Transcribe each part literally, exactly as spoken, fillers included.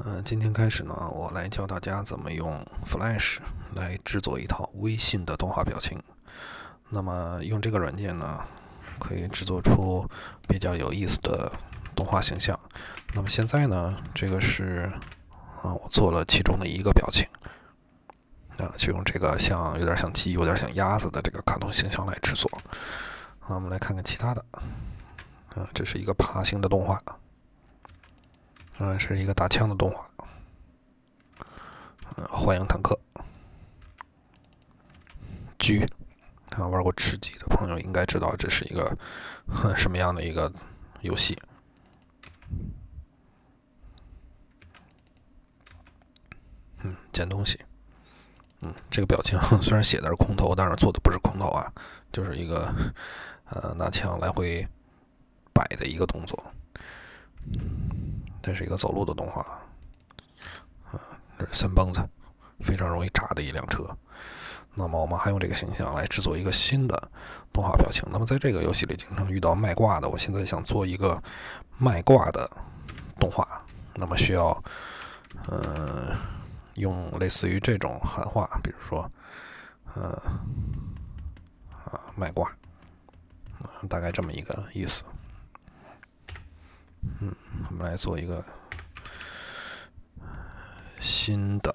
嗯，今天开始呢，我来教大家怎么用 Flash 来制作一套微信的动画表情。那么用这个软件呢，可以制作出比较有意思的动画形象。那么现在呢，这个是啊，我做了其中的一个表情啊，就用这个像有点像鸡、有点像鸭子的这个卡通形象来制作。啊，我们来看看其他的。啊，这是一个爬行的动画。嗯，是一个打枪的动画。嗯，欢迎坦克。狙啊，玩过吃鸡的朋友应该知道这是一个什么样的一个游戏。嗯，捡东西。嗯，这个表情虽然写的是空投，但是做的不是空投啊，就是一个呃拿枪来回摆的一个动作。这是一个走路的动画，啊，这是三蹦子，非常容易炸的一辆车。那么我们还用这个形象来制作一个新的动画表情。那么在这个游戏里经常遇到卖挂的，我现在想做一个卖挂的动画。那么需要，呃，用类似于这种喊话，比如说，呃，啊，卖挂，啊，大概这么一个意思。嗯，我们来做一个新的。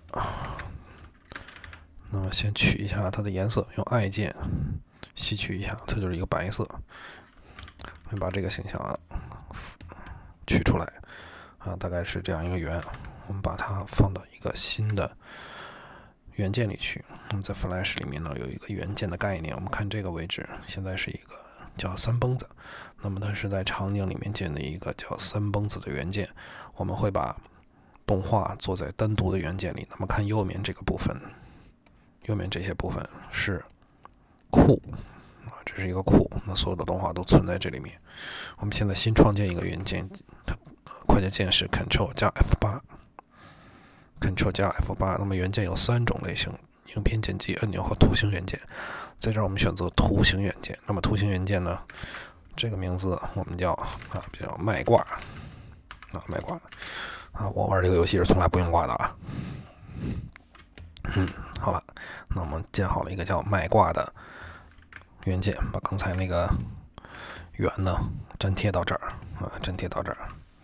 那么先取一下它的颜色，用 I 键吸取一下，它就是一个白色。我把这个形象啊取出来啊，大概是这样一个圆。我们把它放到一个新的元件里去。我们在 Flash 里面呢有一个元件的概念，我们看这个位置，现在是一个叫三蹦子。那么它是在场景里面建的一个叫三蹦子的元件。我们会把动画做在单独的元件里。那么看右面这个部分。右面这些部分是库啊，这是一个库，那所有的动画都存在这里面。我们现在新创建一个元件，它快捷键是 Ctrl 加 F 八 ，Ctrl 加 F 八。那么元件有三种类型：影片剪辑按钮和图形元件。在这儿我们选择图形元件。那么图形元件呢，这个名字我们叫啊，比较卖挂啊，卖挂啊。我玩这个游戏是从来不用挂的啊。嗯，好了，那我们建好了一个叫卖挂的元件，把刚才那个圆呢粘贴到这儿啊，粘贴到这儿。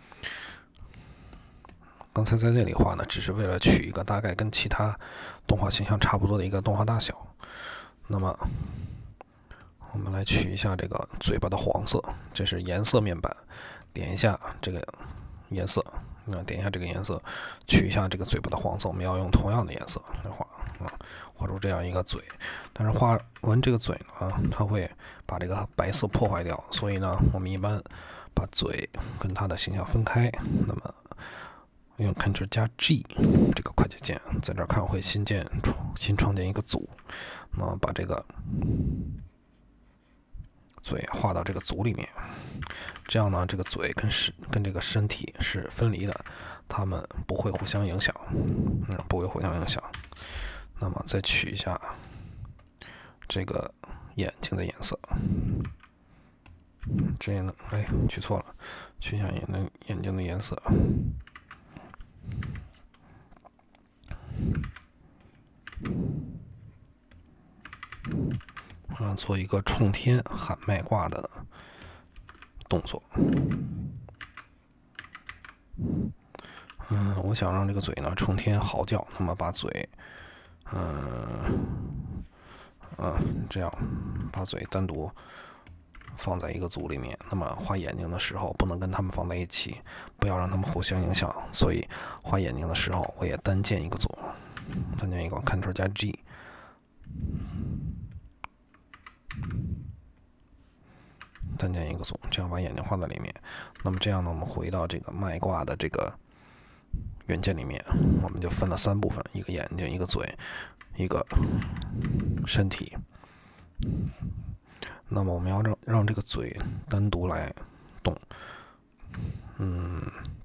刚才在这里画呢，只是为了取一个大概跟其他动画形象差不多的一个动画大小。那么我们来取一下这个嘴巴的黄色，这是颜色面板，点一下这个颜色。那点一下这个颜色，取一下这个嘴巴的黄色，我们要用同样的颜色来画啊，画出这样一个嘴。但是画完这个嘴呢，它会把这个白色破坏掉，所以呢，我们一般把嘴跟它的形象分开。那么用 Ctrl 加 G 这个快捷键，在这儿看会新建新创建一个组，那么把这个嘴画到这个组里面。这样呢，这个嘴跟身跟这个身体是分离的，它们不会互相影响，嗯，不会互相影响。那么再取一下这个眼睛的颜色，这样呢，哎，取错了，取一下眼睛眼睛的颜色。啊，做一个冲天喊卖挂的动作。嗯，我想让这个嘴呢冲天嚎叫，那么把嘴，嗯，嗯，这样把嘴单独放在一个组里面。那么画眼睛的时候不能跟它们放在一起，不要让它们互相影响。所以画眼睛的时候我也单建一个组，单建一个 Ctrl 加 G。单建一个组，这样把眼睛画在里面。那么这样呢，我们回到这个卖挂的这个元件里面，我们就分了三部分：一个眼睛，一个嘴，一个身体。那么我们要让让这个嘴单独来动。嗯，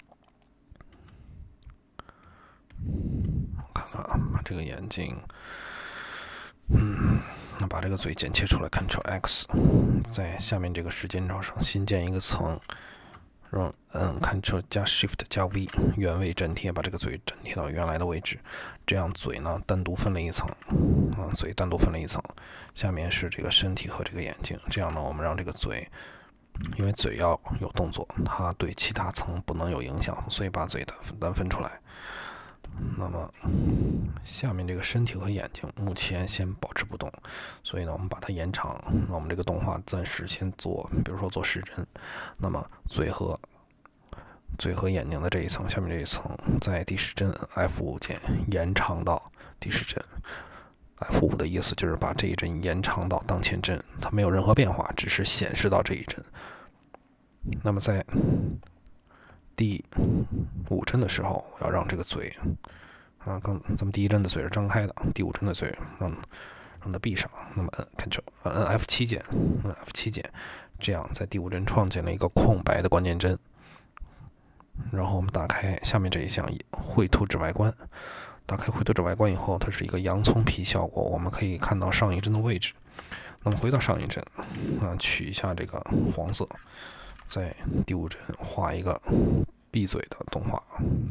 我看看啊，把这个眼睛，嗯。那把这个嘴剪切出来 ，Ctrl X， 在下面这个时间轴上新建一个层， 让嗯 Ctrl 加 Shift 加 V 原位粘贴，把这个嘴粘贴到原来的位置。这样嘴呢单独分了一层，啊，嘴单独分了一层。下面是这个身体和这个眼睛。这样呢，我们让这个嘴，因为嘴要有动作，它对其他层不能有影响，所以把嘴单单分出来。那么下面这个身体和眼睛目前先保持不动，所以呢，我们把它延长。那我们这个动画暂时先做，比如说做时针。那么嘴和嘴和眼睛的这一层，下面这一层，在第十帧 F 五 键延长到第十帧。F 五 的意思就是把这一帧延长到当前帧，它没有任何变化，只是显示到这一帧。那么在第五帧的时候，我要让这个嘴，啊，刚咱们第一帧的嘴是张开的，第五帧的嘴让让它闭上。那么摁 Ctrl 摁 F 七 键，摁 F 七 键，这样在第五帧创建了一个空白的关键帧。然后我们打开下面这一项绘图指外观。打开绘图指外观以后，它是一个洋葱皮效果，我们可以看到上一帧的位置。那么回到上一帧，啊，取一下这个黄色，在第五帧画一个闭嘴的动画，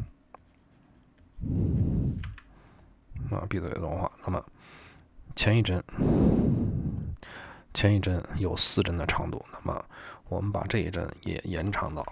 啊，闭嘴的动画。那么前一帧，前一帧有四帧的长度，那么我们把这一帧也延长到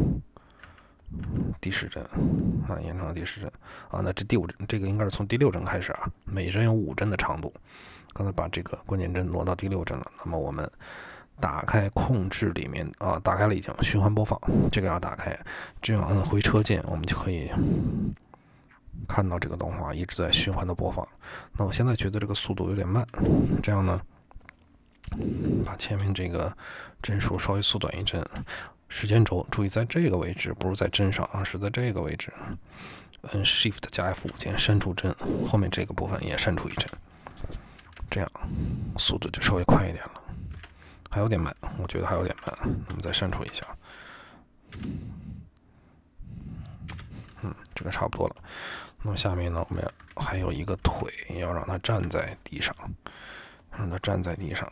第十帧，啊，延长到第十帧，啊，那这第五帧，这个应该是从第六帧开始啊，每帧有五帧的长度。刚才把这个关键帧挪到第六帧了，那么我们打开控制里面啊，打开了已经循环播放，这个要打开，这样按回车键，我们就可以看到这个动画一直在循环的播放。那我现在觉得这个速度有点慢，这样呢，把前面这个帧数稍微缩短一帧。时间轴注意在这个位置，不是在帧上啊，是在这个位置。按 Shift 加 F 五 键删除帧，后面这个部分也删除一帧，这样速度就稍微快一点了。还有点慢，我觉得还有点慢，我们再删除一下。嗯，这个差不多了。那么下面呢，我们还有一个腿，要让它站在地上，让它站在地上。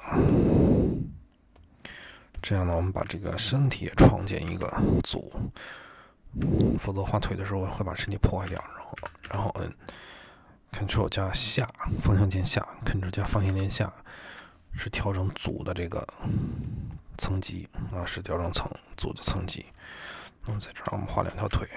这样呢，我们把这个身体也创建一个组，否则画腿的时候会把身体破坏掉。然后，然后摁 Ctrl 加下方向键下 ，Ctrl 加方向键下是调整组的这个层级啊，是调整层组的层级。那么在这儿我们画两条腿。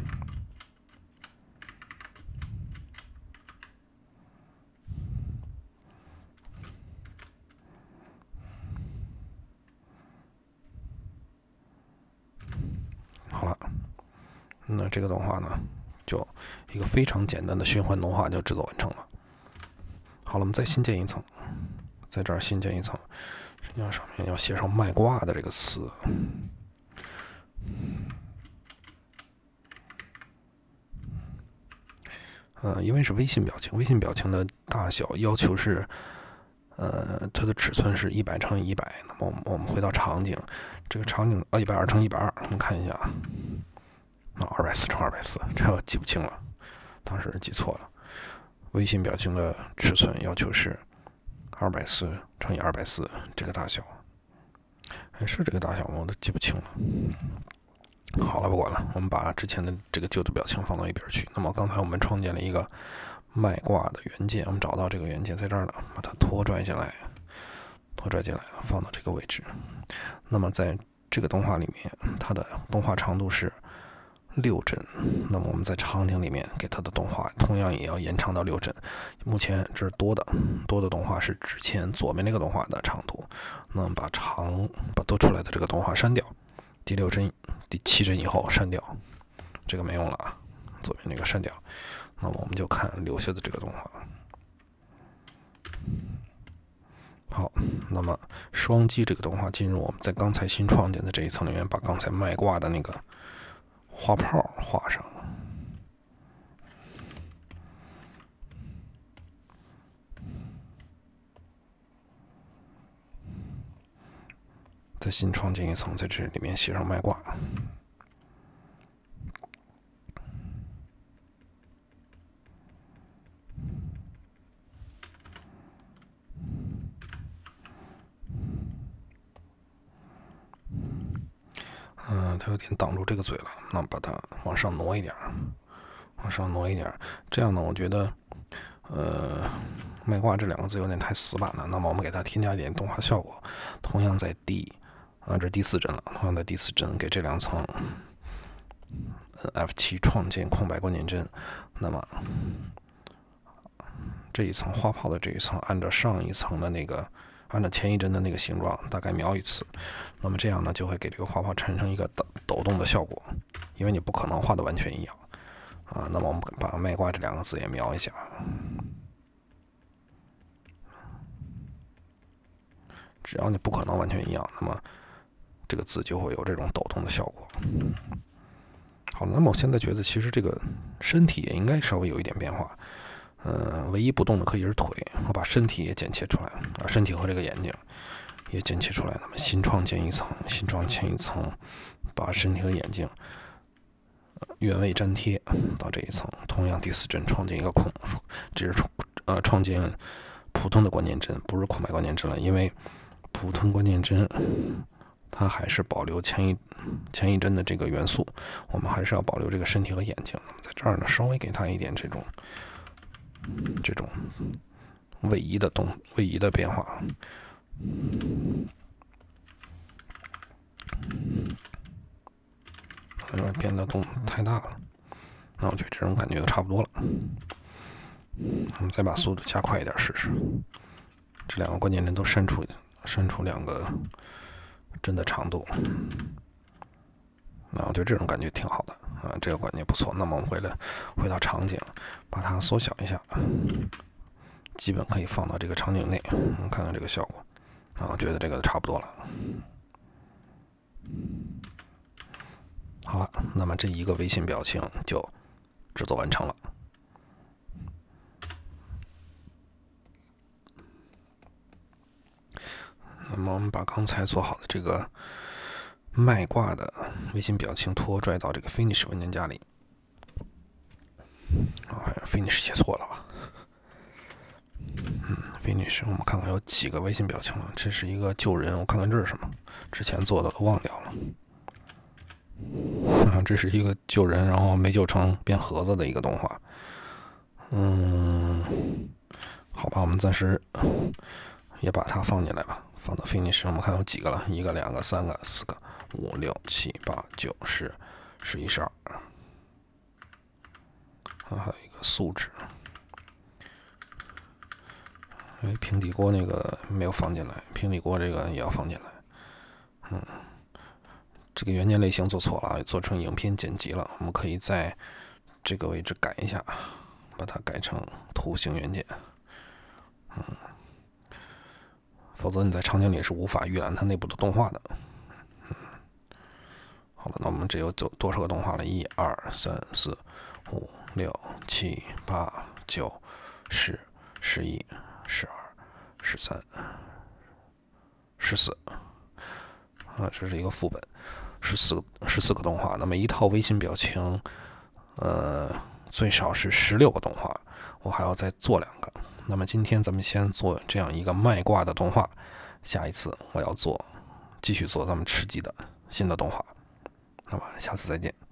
好了，那这个动画呢，就一个非常简单的循环动画就制作完成了。好了，我们再新建一层，在这儿新建一层，实际上上面要写上卖挂的这个词。呃，因为是微信表情，微信表情的大小要求是，呃，它的尺寸是一百乘以一百。那么我们我们回到场景，这个场景啊，一百二乘一百二，我们看一下啊，啊，二百四乘二百四，这我记不清了，当时记错了。微信表情的尺寸要求是二百四乘以二百四这个大小，哎，是这个大小吗？我都记不清了。好了，不管了，我们把之前的这个旧的表情放到一边去。那么刚才我们创建了一个卖挂的元件，我们找到这个元件在这儿呢，把它拖拽进来，拖拽进来，放到这个位置。那么在这个动画里面，它的动画长度是六帧。那么我们在场景里面给它的动画同样也要延长到六帧。目前这是多的，多的动画是之前左边那个动画的长度。那么把长把多出来的这个动画删掉。第六帧、第七帧以后删掉，这个没用了啊，左边这个删掉。那么我们就看留下的这个动画。好，那么双击这个动画进入我们在刚才新创建的这一层里面，把刚才卖挂的那个花泡画上。再新创建一层，在这里面写上卖挂。嗯，它它有点挡住这个嘴了，那把它往上挪一点，往上挪一点。这样呢，我觉得，呃，卖挂这两个字有点太死板了。那么我们给它添加一点动画效果，同样在第啊这第四帧了，同样在第四帧给这两层 F 七 创建空白关键帧。那么这一层花炮的这一层，按照上一层的那个。按照前一帧的那个形状大概描一次，那么这样呢就会给这个花炮产生一个抖抖动的效果，因为你不可能画的完全一样啊。那么我们把卖挂这两个字也描一下，只要你不可能完全一样，那么这个字就会有这种抖动的效果。好了，那么我现在觉得其实这个身体也应该稍微有一点变化。呃，唯一不动的可以是腿，我把身体也剪切出来啊，身体和这个眼睛也剪切出来。那么新创建一层，新创建一层，把身体和眼睛、呃、原位粘贴到这一层。同样第四帧创建一个空，只是创呃创建普通的关键帧，不是空白关键帧了，因为普通关键帧它还是保留前一前一帧的这个元素，我们还是要保留这个身体和眼睛。那么在这儿呢，稍微给它一点这种。这种位移的动位移的变化，有点变得动太大了。那我觉得这种感觉就差不多了。我们再把速度加快一点试试。这两个关键帧都删除删除两个帧的长度。那我觉得这种感觉挺好的啊，这个感觉不错。那么我们回来回到场景，把它缩小一下，基本可以放到这个场景内。我们看看这个效果啊，我觉得这个差不多了。好了，那么这一个微信表情就制作完成了。那么我们把刚才做好的这个卖挂的微信表情拖拽到这个 Finish 文件夹里。啊、哦、，Finish 写错了吧？嗯 ，Finish 我们看看有几个微信表情了。这是一个救人，我看看这是什么，之前做的都忘掉了。啊，这是一个救人，然后没救成变盒子的一个动画。嗯，好吧，我们暂时也把它放进来吧，放到 Finish。我们看有几个了，一个、两个、三个、四个、五、六、七、八、九、十、十一、十二。啊，还有一个素质。哎，平底锅那个没有放进来，平底锅这个也要放进来。嗯，这个元件类型做错了，做成影片剪辑了。我们可以在这个位置改一下，把它改成图形元件。嗯，否则你在场景里是无法预览它内部的动画的。嗯，好了，那我们这有多少个动画了？一二三四五六七八九十十一十二十三十四啊，这是一个副本，十四十四个动画。那么一套微信表情，呃，最少是十六个动画，我还要再做两个。那么今天咱们先做这样一个卖挂的动画，下一次我要做继续做咱们吃鸡的新的动画。那么下次再见。